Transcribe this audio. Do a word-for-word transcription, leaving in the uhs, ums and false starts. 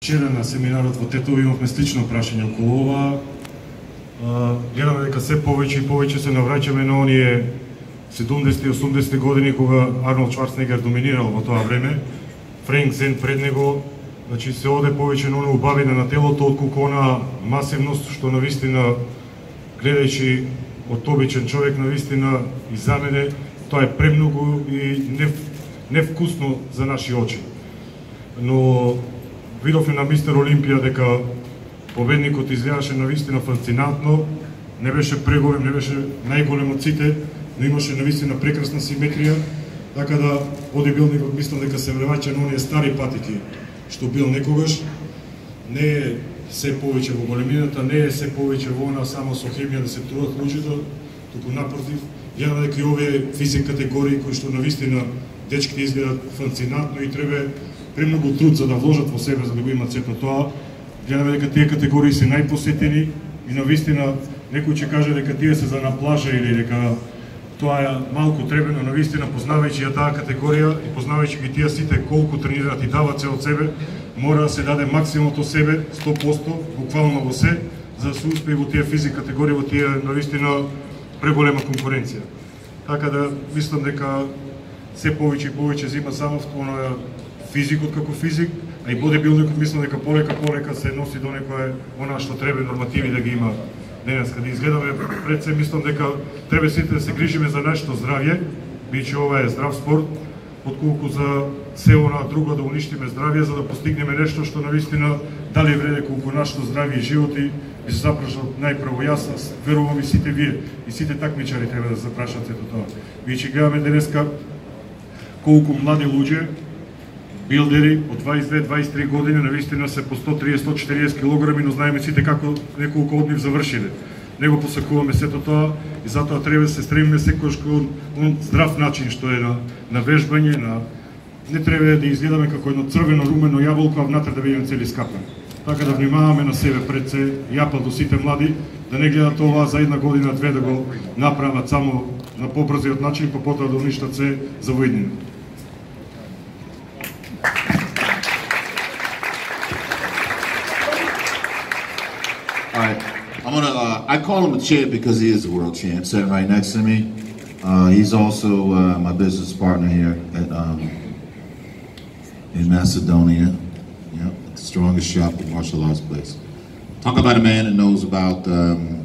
Вчера на семинарот во Тетово имавме слично прашање околу ова. Гледаме дека се повеќе и повеќе се навраќаме на оние седумдесети и осумдесети години кога Арнолд Шварценегер доминирал во тоа време. Френк Зен пред него, значи се оде повеќе на оне убавина на телото отколку она масивност што навистина гледајќи од обичен човек навистина и за мене тоа е премногу и не, невкусно за наши очи. Но видовме на Мистер Олимпија дека победникот изгледаше навистина фасцинантно, не беше преголем, не беше најголем од сите, но имаше навистина прекрасна симетрија, така да бодибилдингот мислам дека се враќа на оние стари патики што бил некогаш, не е се повеќе во големината, не е се повеќе во она само со хемија да се трудат луѓето, туку напротив, гледаме дека и овие физик категории кои што навистина дечките изгледат фасцинантно и треба премногу труд за да вложат во себе за да го имат сето тоа. Гледаме дека тие категории се најпосетени и навистина некој ќе каже дека тие се за на плажа или дека тоа е малку требено, навистина познавајќи ја таа категорија и познавајќи ги тие сите колку тренираат и дават се од себе, мора да се даде максимумот од себе, сто проценти, буквално во се, за да се успее во тие физик категории, во тие навистина преголема конкуренција. Така да мислам дека се повеќе и повеќе зима само оноја физикот како физик, а и бодибилдингот мислам дека полека полека се носи до некое она што треба нормативи да ги има денес. Каде изгледаме пред се, мислам дека треба сите да се грижиме за нашето здравје, бидејќи ова е здрав спорт, отколку за се она друго да уништиме здравје за да постигнеме нешто што навистина дали вреде колку нашето здравје и животи и се запрашат најпрво јас, верувам и сите вие и сите такмичари треба да запрашат сето тоа. Бидејќи гледаме денеска колку млади луѓе билдери од дваесет и две до дваесет и три години навистина се по сто триесет до сто четириесет килограми, но знаеме сите како неколку од нив завршиле. Него посакуваме сето тоа и затоа треба да се стремиме секојаш кон здрав начин што е на, на вежбање, на не треба да изгледаме како едно црвено румено јаболко, а внатре да бидеме цели скапани. Така да внимаваме на себе пред се, и апел до сите млади, да не гледат ова за една година, две да го направат само на побрзиот начин, па потоа да уништат се за воиднина. All right, I'm gonna. Uh, I call him a champ because he is a world champ, sitting right next to me. Uh, he's also uh, my business partner here at um, in Macedonia. Yeah, the strongest shop in martial arts place. Talk about a man that knows about um,